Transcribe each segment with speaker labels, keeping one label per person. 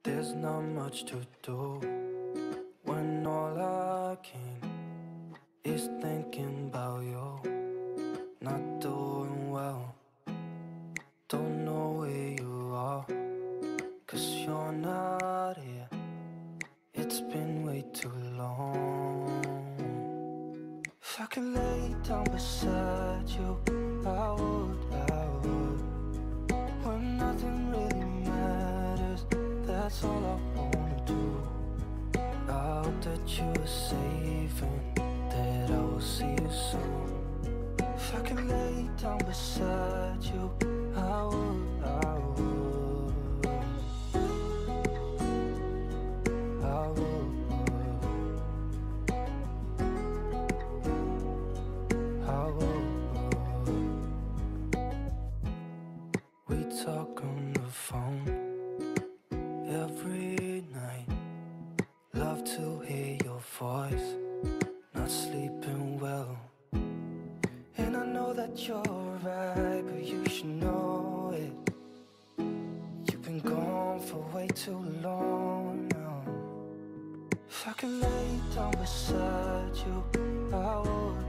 Speaker 1: There's not much to do when all I can is thinking about you. Not doing well, don't know where you are, 'cause you're not here. It's been way too long. If I could lay down beside you, I would. When nothing really matters, that's all I wanna do. I hope that you are safe and that I will see you soon. If I could lay down beside you, I would. We talk on the phone every night. Love to hear your voice. Not sleeping well, and I know that you're right, but you should know it. You've been gone for way too long now. If I could lay down beside you, I would.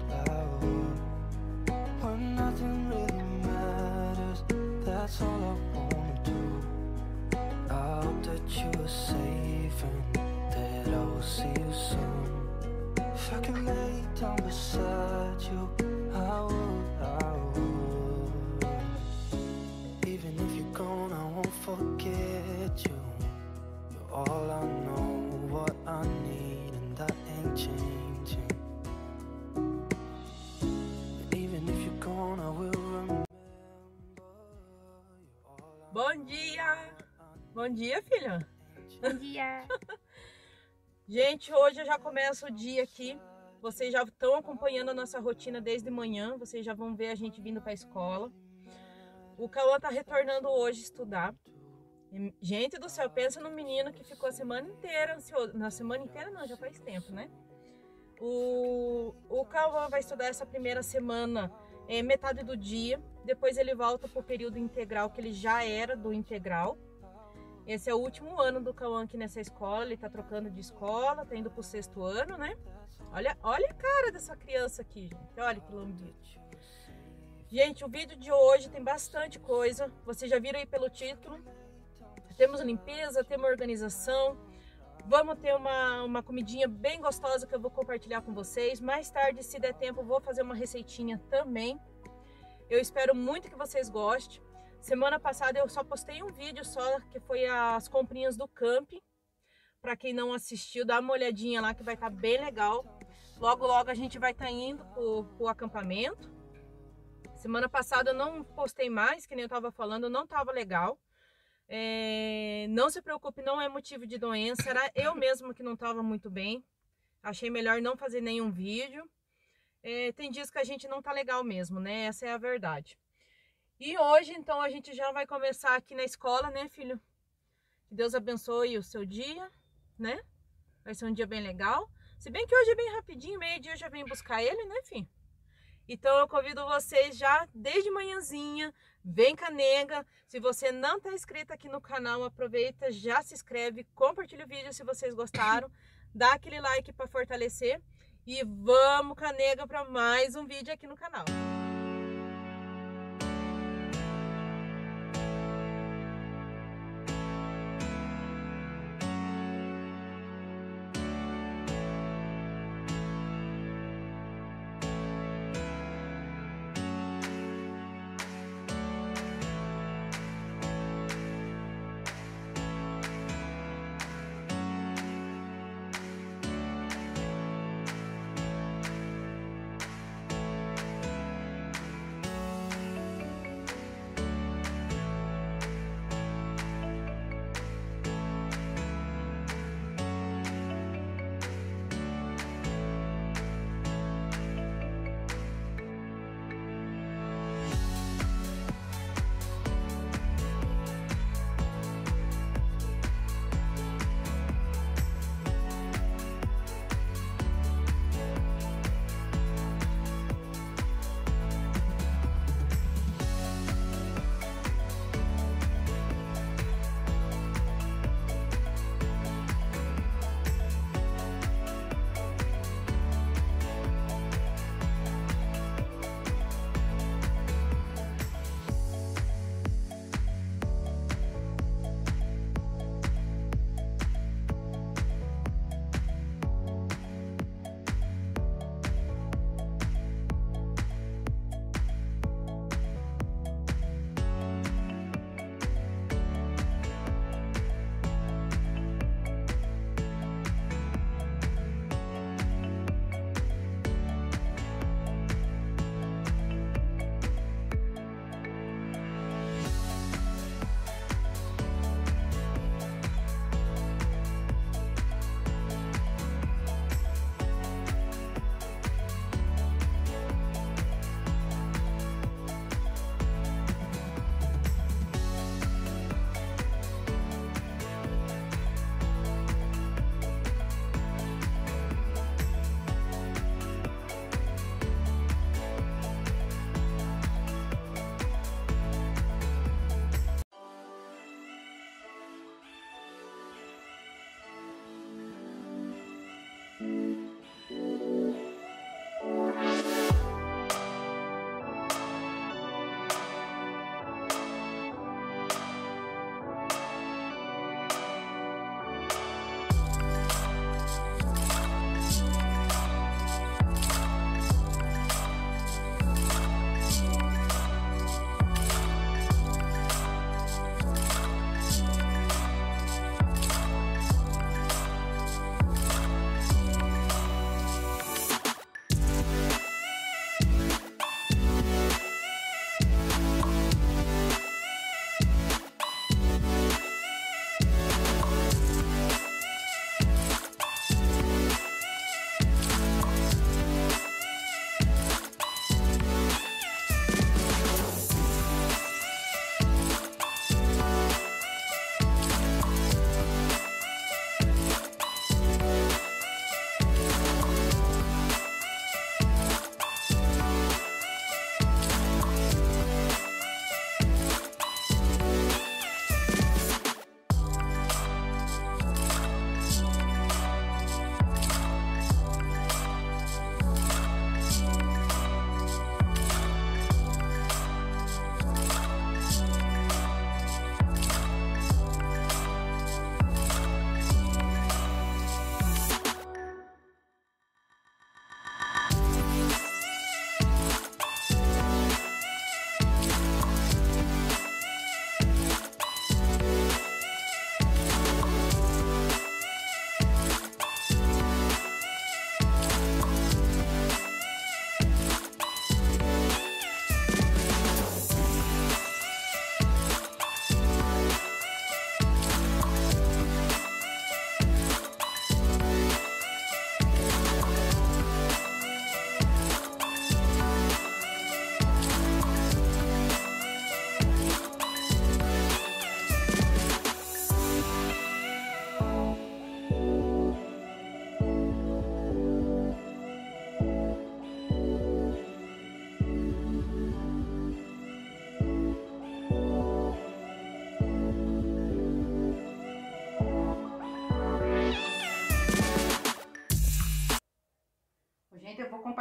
Speaker 1: When nothing really matters, that's all I wanna do. I hope that you are safe and that I will see you soon. If I could lay down beside you, I would. Even if you're gone, I won't forget you. You're all I know, what I need, and that ain't changing. And even if you're gone, I will remember.
Speaker 2: Bom dia! Bom dia, filha!
Speaker 3: Bom dia!
Speaker 2: Gente, hoje eu já começo o dia aqui. Vocês já estão acompanhando a nossa rotina desde manhã. Vocês já vão ver a gente vindo para a escola. O Cauã tá retornando hoje estudar. E, gente do céu, pensa no menino que ficou a semana inteira ansioso. Na semana inteira não, já faz tempo, né? O Cauã vai estudar essa primeira semana, metade do dia. Depois ele volta para o período integral, que ele já era do integral. Esse é o último ano do Cauã aqui nessa escola. Ele tá trocando de escola, tá indo pro 6º ano, né? Olha a cara dessa criança aqui, gente. Olha que lambito. Gente, o vídeo de hoje tem bastante coisa. Vocês já viram aí pelo título. Temos limpeza, temos organização. Vamos ter uma comidinha bem gostosa que eu vou compartilhar com vocês. Mais tarde, se der tempo, eu vou fazer uma receitinha também. Eu espero muito que vocês gostem. Semana passada eu só postei um vídeo só, que foi as comprinhas do camping. Para quem não assistiu, dá uma olhadinha lá que vai estar bem legal. Logo, logo a gente vai estar indo pro acampamento. Semana passada eu não postei mais, que nem eu estava falando, não estava legal. Não se preocupe, não é motivo de doença, era eu mesma que não estava muito bem. Achei melhor não fazer nenhum vídeo. Tem dias que a gente não tá legal mesmo, né? Essa é a verdade. E hoje, então, a gente já vai começar aqui na escola, né, filho? Que Deus abençoe o seu dia, né? Vai ser um dia bem legal. Se bem que hoje é bem rapidinho, meio-dia eu já venho buscar ele, né, filho? Então eu convido vocês já desde manhãzinha, vem com a nega. Se você não tá inscrito aqui no canal, aproveita, já se inscreve, compartilha o vídeo se vocês gostaram, dá aquele like para fortalecer e vamos com a nega para mais um vídeo aqui no canal.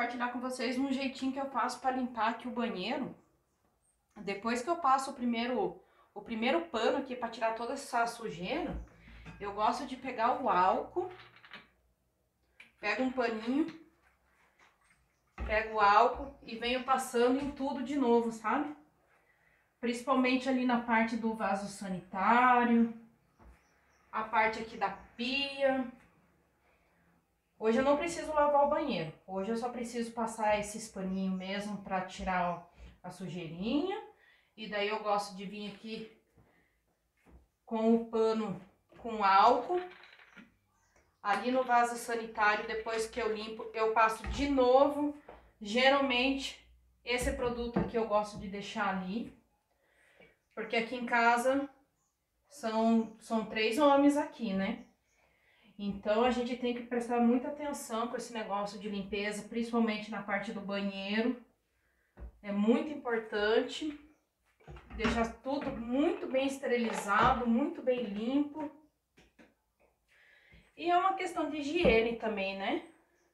Speaker 2: compartilhar com vocês um jeitinho que eu faço para limpar aqui o banheiro. Depois que eu passo o primeiro pano aqui para tirar toda essa sujeira, eu gosto de pegar o álcool, pego um paninho, pego o álcool e venho passando em tudo de novo, sabe? Principalmente ali na parte do vaso sanitário, a parte aqui da pia. Hoje eu não preciso lavar o banheiro, hoje eu só preciso passar esses paninhos mesmo para tirar a sujeirinha. E daí eu gosto de vir aqui com o pano com álcool. Ali no vaso sanitário, depois que eu limpo, eu passo de novo. Geralmente, esse produto aqui eu gosto de deixar ali. Porque aqui em casa são 3 homens aqui, né? Então a gente tem que prestar muita atenção com esse negócio de limpeza, principalmente na parte do banheiro. É muito importante deixar tudo muito bem esterilizado, muito bem limpo. E é uma questão de higiene também, né?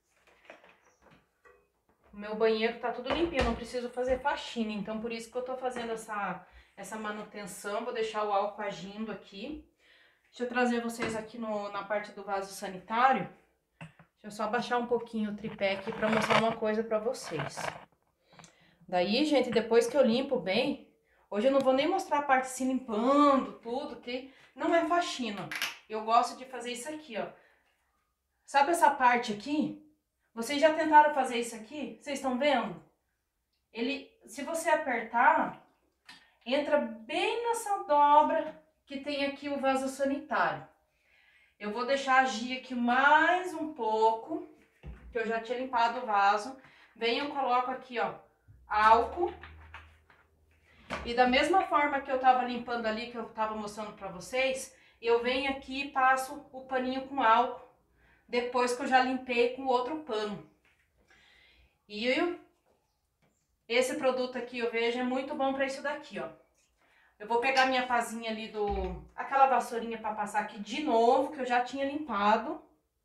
Speaker 2: O meu banheiro tá tudo limpinho, eu não preciso fazer faxina, então por isso que eu tô fazendo essa manutenção. Vou deixar o álcool agindo aqui. Deixa eu trazer vocês aqui na parte do vaso sanitário. Deixa eu só abaixar um pouquinho o tripé aqui pra mostrar uma coisa pra vocês. Daí, gente, depois que eu limpo bem, hoje eu não vou nem mostrar a parte se limpando, tudo, que não é faxina. Eu gosto de fazer isso aqui, ó. Sabe essa parte aqui? Vocês já tentaram fazer isso aqui? Vocês estão vendo? Se você apertar, entra bem nessa dobra que tem aqui o vaso sanitário. Eu vou deixar agir aqui mais um pouco, que eu já tinha limpado o vaso. Venho e coloco aqui, ó, álcool. E da mesma forma que eu tava limpando ali, que eu tava mostrando pra vocês, eu venho aqui e passo o paninho com álcool, depois que eu já limpei com outro pano. E esse produto aqui, eu vejo, é muito bom pra isso daqui, ó. Eu vou pegar minha pazinha ali aquela vassourinha pra passar aqui de novo, que eu já tinha limpado.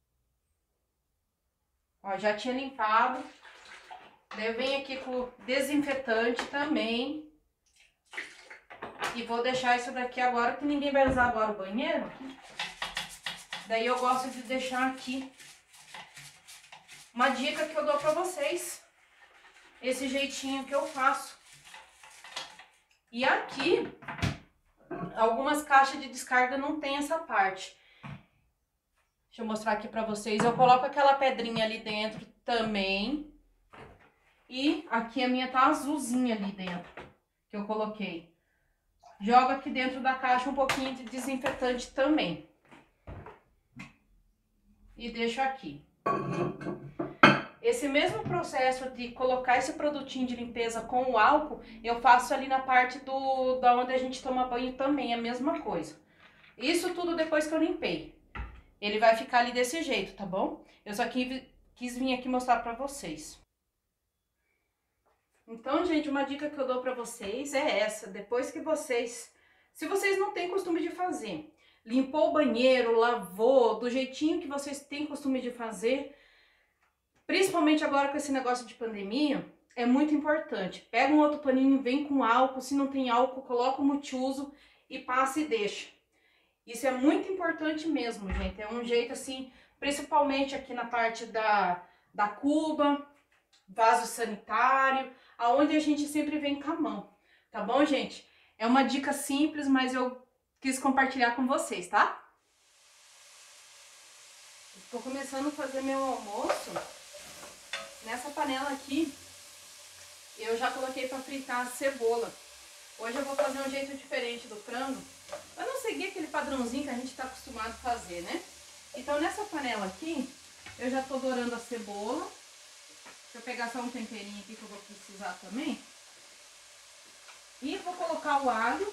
Speaker 2: Ó, já tinha limpado. Daí eu venho aqui com o desinfetante também. E vou deixar isso daqui agora, que ninguém vai usar agora o banheiro. Daí eu gosto de deixar aqui uma dica que eu dou pra vocês. Esse jeitinho que eu faço. E aqui, algumas caixas de descarga não tem essa parte. Deixa eu mostrar aqui pra vocês. Eu coloco aquela pedrinha ali dentro também. E aqui a minha tá azulzinha ali dentro, que eu coloquei. Jogo aqui dentro da caixa um pouquinho de desinfetante também. E deixo aqui. Esse mesmo processo de colocar esse produtinho de limpeza com o álcool, eu faço ali na parte da onde a gente toma banho também, a mesma coisa. Isso tudo depois que eu limpei. Ele vai ficar ali desse jeito, tá bom? Eu só quis vir aqui mostrar pra vocês. Então, gente, uma dica que eu dou pra vocês é essa. Depois que se vocês não têm costume de fazer, limpou o banheiro, lavou, do jeitinho que vocês têm costume de fazer, principalmente agora com esse negócio de pandemia, é muito importante. Pega um outro paninho, vem com álcool, se não tem álcool, coloca o multiuso e passa e deixa. Isso é muito importante mesmo, gente. É um jeito assim, principalmente aqui na parte da cuba, vaso sanitário, aonde a gente sempre vem com a mão. Tá bom, gente? É uma dica simples, mas eu quis compartilhar com vocês, tá? Estou começando a fazer meu almoço. Nessa panela aqui, eu já coloquei para fritar a cebola. Hoje eu vou fazer um jeito diferente do frango, para não seguir aquele padrãozinho que a gente está acostumado a fazer, né? Então, nessa panela aqui, eu já tô dourando a cebola. Deixa eu pegar só um temperinho aqui que eu vou precisar também. E vou colocar o alho.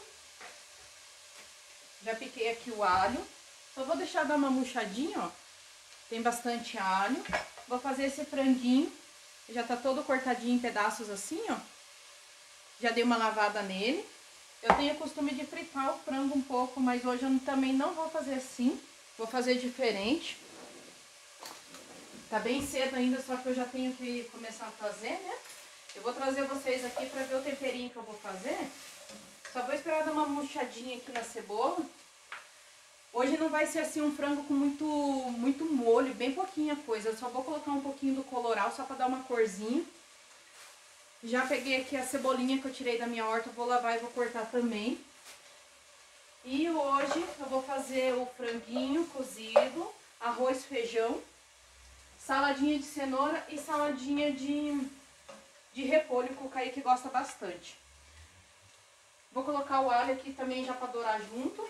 Speaker 2: Já piquei aqui o alho. Só vou deixar dar uma murchadinha, ó. Tem bastante alho. Vou fazer esse franguinho. Já tá todo cortadinho em pedaços assim, ó. Já dei uma lavada nele. Eu tenho o costume de fritar o frango um pouco, mas hoje eu também não vou fazer assim. Vou fazer diferente. Tá bem cedo ainda, só que eu já tenho que começar a fazer, né? Eu vou trazer vocês aqui pra ver o temperinho que eu vou fazer. Só vou esperar dar uma murchadinha aqui na cebola. Hoje não vai ser assim um frango com muito molho, bem pouquinha coisa. Eu só vou colocar um pouquinho do colorau só pra dar uma corzinha. Já peguei aqui a cebolinha que eu tirei da minha horta, vou lavar e vou cortar também. E hoje eu vou fazer o franguinho cozido, arroz, feijão, saladinha de cenoura e saladinha de repolho, que o Kaique gosta bastante. Vou colocar o alho aqui também já pra dourar junto.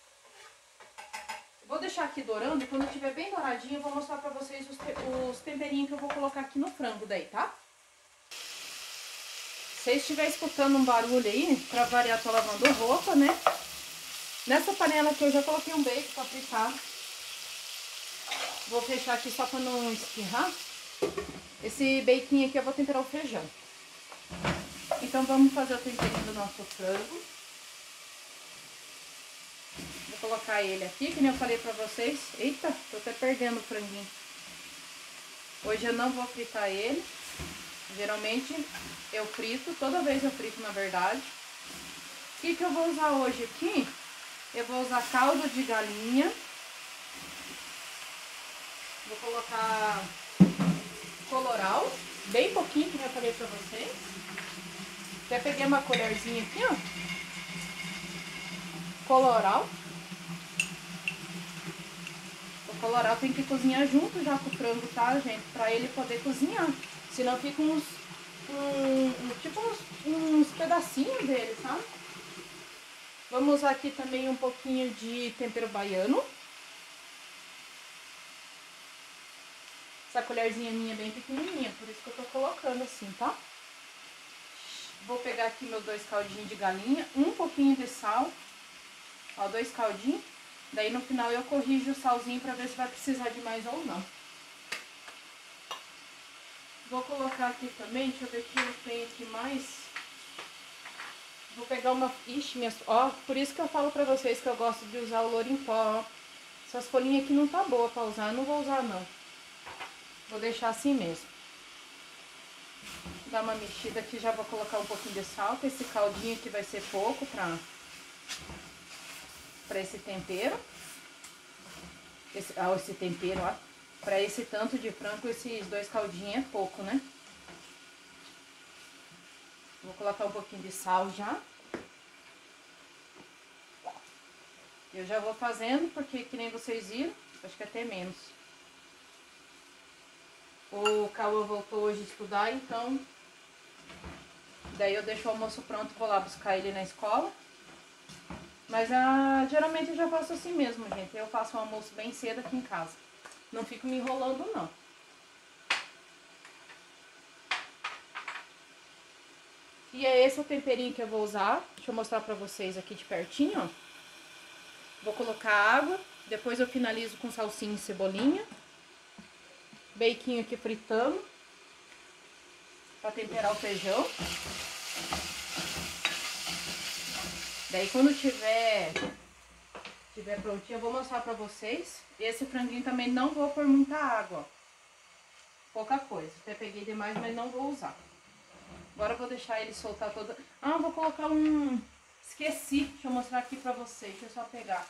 Speaker 2: Vou deixar aqui dourando e quando estiver bem douradinho eu vou mostrar pra vocês os temperinhos que eu vou colocar aqui no frango daí, tá? Se você estiver escutando um barulho aí, pra variar, tô lavando roupa, né? Nessa panela aqui eu já coloquei um bacon pra fritar. Vou fechar aqui só pra não espirrar. Esse baconzinho aqui eu vou temperar o feijão. Então vamos fazer o temperinho do nosso frango. Vou colocar ele aqui, que nem eu falei pra vocês. Eita, tô até perdendo o franguinho. Hoje eu não vou fritar ele. Geralmente eu frito, toda vez eu frito na verdade. O que eu vou usar hoje aqui? Eu vou usar caldo de galinha. Vou colocar colorau, bem pouquinho, que eu falei pra vocês. Até peguei uma colherzinha aqui, ó. Colorau. O colorau tem que cozinhar junto já com o frango, tá, gente? Pra ele poder cozinhar. Senão fica uns pedacinhos dele, sabe? Vamos usar aqui também um pouquinho de tempero baiano. Essa colherzinha minha é bem pequenininha, por isso que eu tô colocando assim, tá? Vou pegar aqui meus 2 caldinhos de galinha, um pouquinho de sal. Ó, 2 caldinhos. Daí no final eu corrijo o salzinho pra ver se vai precisar de mais ou não. Vou colocar aqui também, deixa eu ver o que eu tenho aqui mais. Vou pegar uma... Ixi, minhas... Ó, por isso que eu falo pra vocês que eu gosto de usar o louro em pó, ó. Essas folhinhas aqui não tá boa pra usar, eu não vou usar não. Vou deixar assim mesmo. Dar uma mexida aqui, já vou colocar um pouquinho de sal, que esse caldinho aqui vai ser pouco pra esse tempero. Esse tempero, ó. Pra esse tanto de frango, esses 2 caldinhos é pouco, né? Vou colocar um pouquinho de sal já. Eu já vou fazendo, porque que nem vocês viram, acho que até menos. O Cauã voltou hoje a estudar, então... Daí eu deixo o almoço pronto, vou lá buscar ele na escola. Mas geralmente eu já faço assim mesmo, gente. Eu faço o almoço bem cedo aqui em casa. Não fico me enrolando, não. E é esse o temperinho que eu vou usar. Deixa eu mostrar pra vocês aqui de pertinho, ó. Vou colocar água. Depois eu finalizo com salsinha e cebolinha. Baconzinho aqui fritando. Pra temperar o feijão. Daí quando tiver prontinho, eu vou mostrar pra vocês. Esse franguinho também não vou pôr muita água, ó. Pouca coisa. Até peguei demais, mas não vou usar. Agora eu vou deixar ele soltar toda... Ah, vou colocar um... Esqueci. Deixa eu mostrar aqui pra vocês. Deixa eu só pegar.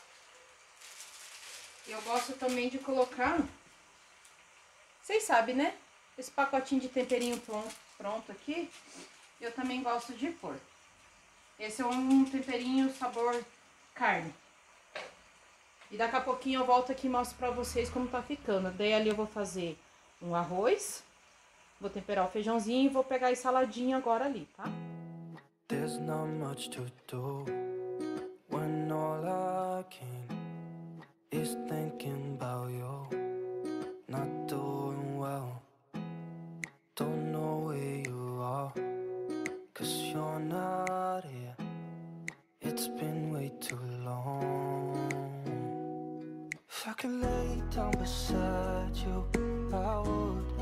Speaker 2: Eu gosto também de colocar... Vocês sabem, né? Esse pacotinho de temperinho pronto aqui. Eu também gosto de pôr. Esse é um temperinho sabor carne. E daqui a pouquinho eu volto aqui e mostro pra vocês como tá ficando. Daí ali eu vou fazer um arroz. Vou temperar o feijãozinho e vou pegar a saladinha agora ali, tá?
Speaker 1: There's not much to do when all I can is thinking about you. Not doing well. Don't know where you are, 'cause you're not here. It's been way too long. If I could lay down beside you, I would.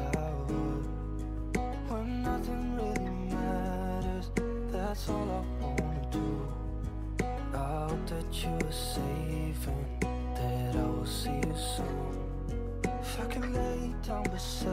Speaker 1: When nothing really matters, that's all I wanna do. I hope that you are safe and that I will see you soon. If I could lay down beside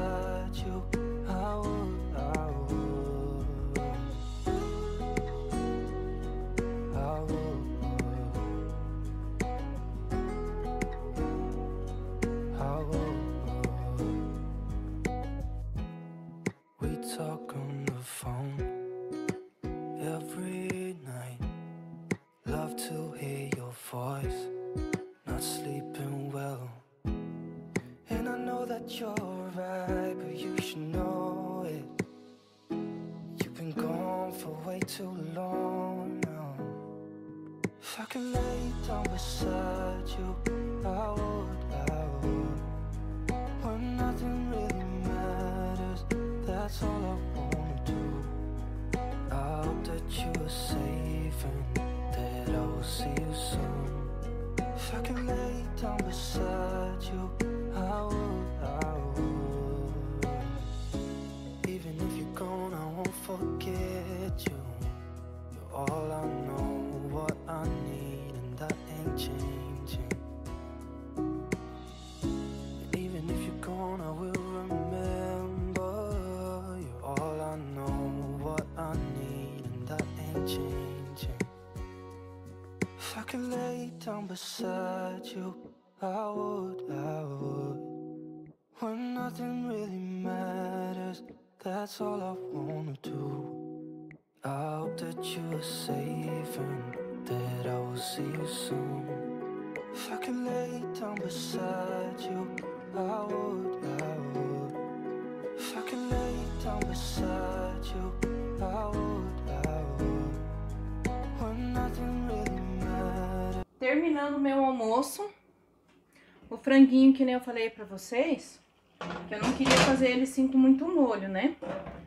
Speaker 1: noise, not sleeping well. And I know that you're right, but you should know it. You've been gone for way too long now. If I could lay down beside you, I would. When nothing really matters, that's all I wanna do. I hope that you are safe and that I will see you soon. If I could lay down beside you, I would. Even if you're gone, I won't forget you. You're all I know, what I need, and that ain't changing. And even if you're gone, I will remember. You're all I know, what I need, and that ain't changing. If I could lay down beside you, I would. When nothing really matters, that's all I wanna do. I hope that you are safe and that I will see you soon. If I could lay down beside you, I would. If I could lay down beside you, I would. When nothing really matters.
Speaker 2: Terminando meu almoço, o franguinho, que nem eu falei pra vocês, que eu não queria fazer ele assim com muito molho, né?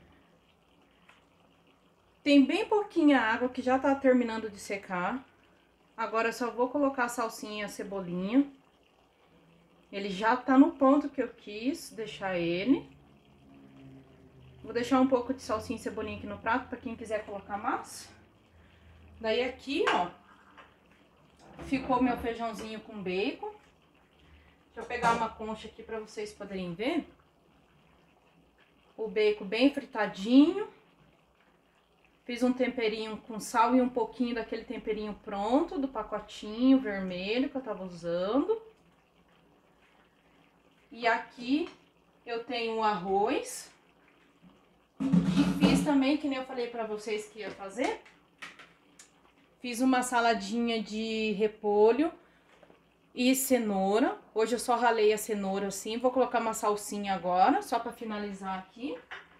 Speaker 2: Tem bem pouquinha água que já tá terminando de secar. Agora eu só vou colocar a salsinha e a cebolinha. Ele já tá no ponto que eu quis deixar ele. Vou deixar um pouco de salsinha e cebolinha aqui no prato pra quem quiser colocar mais. Daí aqui, ó, ficou meu feijãozinho com bacon. Deixa eu pegar uma concha aqui pra vocês poderem ver. O bacon bem fritadinho. Fiz um temperinho com sal e um pouquinho daquele temperinho pronto, do pacotinho vermelho que eu tava usando. E aqui eu tenho o arroz. E fiz também, que nem eu falei pra vocês que ia fazer. Fiz uma saladinha de repolho e cenoura. Hoje eu só ralei a cenoura assim. Vou colocar uma salsinha agora, só pra finalizar aqui.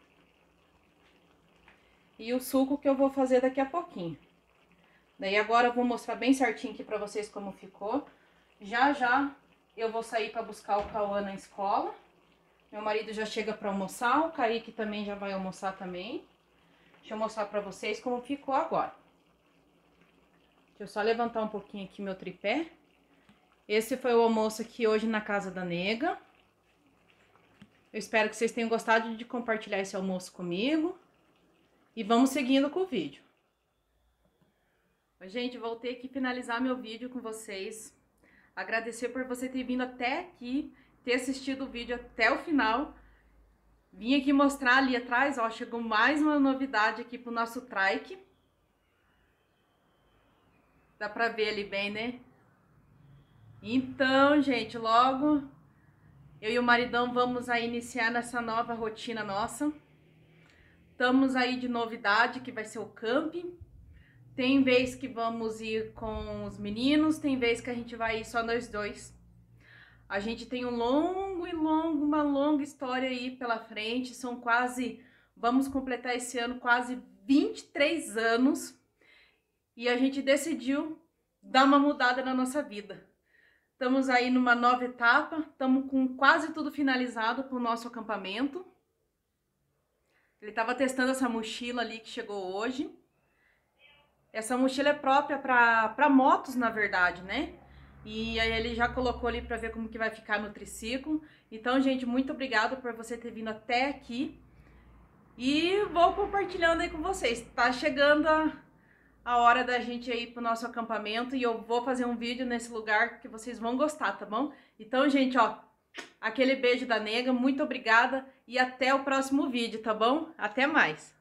Speaker 2: E o suco que eu vou fazer daqui a pouquinho. Daí agora eu vou mostrar bem certinho aqui pra vocês como ficou. Já já eu vou sair pra buscar o Cauã na escola. Meu marido já chega pra almoçar, o Kaique também já vai almoçar também. Deixa eu mostrar pra vocês como ficou agora. Deixa eu só levantar um pouquinho aqui meu tripé. Esse foi o almoço aqui hoje na casa da nega. Eu espero que vocês tenham gostado de compartilhar esse almoço comigo. E vamos seguindo com o vídeo. Gente, voltei aqui finalizar meu vídeo com vocês. Agradecer por você ter vindo até aqui, ter assistido o vídeo até o final. Vim aqui mostrar ali atrás, ó, chegou mais uma novidade aqui pro nosso trike. Dá pra ver ali bem, né? Então, gente, logo eu e o maridão vamos aí iniciar nessa nova rotina nossa. Estamos aí de novidade, que vai ser o camping. Tem vez que vamos ir com os meninos, tem vez que a gente vai ir só nós dois. A gente tem uma longa história aí pela frente. São quase, vamos completar esse ano quase 23 anos. E a gente decidiu dar uma mudada na nossa vida. Estamos aí numa nova etapa, estamos com quase tudo finalizado para o nosso acampamento. Ele estava testando essa mochila ali que chegou hoje. Essa mochila é própria para motos, na verdade, né? E aí ele já colocou ali para ver como que vai ficar no triciclo. Então, gente, muito obrigada por você ter vindo até aqui. E vou compartilhando aí com vocês. Tá chegando a hora da gente ir pro nosso acampamento e eu vou fazer um vídeo nesse lugar que vocês vão gostar, tá bom? Então, gente, ó, aquele beijo da nega, muito obrigada e até o próximo vídeo, tá bom? Até mais!